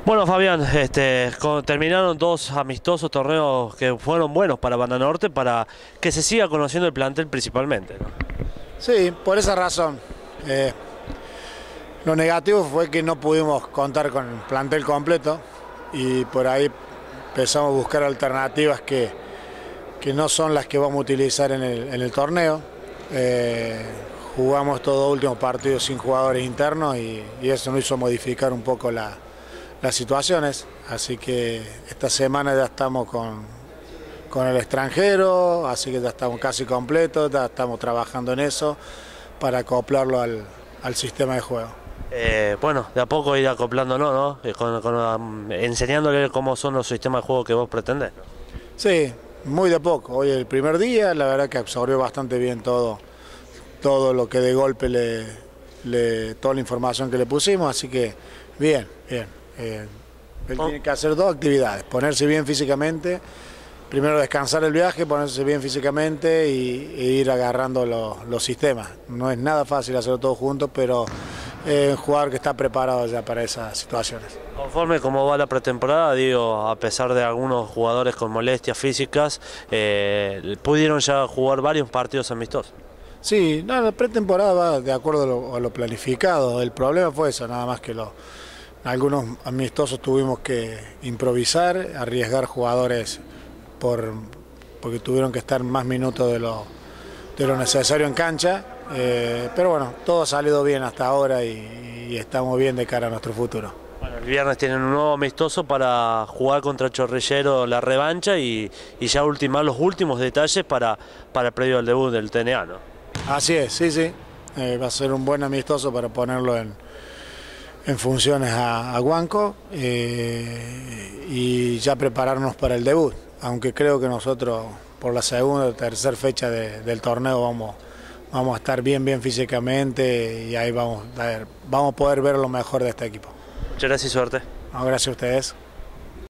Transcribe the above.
Bueno, Fabián, terminaron dos amistosos torneos que fueron buenos para Banda Norte, para que se siga conociendo el plantel principalmente, ¿no? Sí, por esa razón. Eh, lo negativo fue que no pudimos contar con el plantel completo y por ahí empezamos a buscar alternativas que no son las que vamos a utilizar en el torneo. Jugamos estos dos últimos partidos sin jugadores internos y eso nos hizo modificar un poco las situaciones, así que esta semana ya estamos con el extranjero, así que ya estamos casi completos, ya estamos trabajando en eso para acoplarlo al sistema de juego. Bueno, de a poco ir acoplándonos, ¿no? Enseñándole cómo son los sistemas de juego que vos pretendés, ¿no? Sí, muy de a poco. Hoy el primer día, la verdad que absorbió bastante bien todo lo que de golpe toda la información que le pusimos, así que bien. Él tiene que hacer dos actividades: ponerse bien físicamente, primero descansar el viaje, ponerse bien físicamente e ir agarrando los sistemas. No es nada fácil hacerlo todo junto, pero un jugador que está preparado ya para esas situaciones. Conforme como va la pretemporada, digo, a pesar de algunos jugadores con molestias físicas, pudieron ya jugar varios partidos amistosos. Sí, no, la pretemporada va de acuerdo a lo planificado. El problema fue eso, nada más que algunos amistosos tuvimos que improvisar, arriesgar jugadores porque tuvieron que estar más minutos de lo necesario en cancha, pero bueno, todo ha salido bien hasta ahora y estamos bien de cara a nuestro futuro. Bueno, el viernes tienen un nuevo amistoso para jugar contra Chorrillero la revancha y ya ultimar los últimos detalles para el previo al debut del TNA, ¿no? Así es, sí. Va a ser un buen amistoso para ponerlo en funciones a Huanco y ya prepararnos para el debut, aunque creo que nosotros por la segunda o tercera fecha del torneo vamos a estar bien físicamente y ahí vamos a poder ver lo mejor de este equipo. Muchas gracias y suerte. No, gracias a ustedes.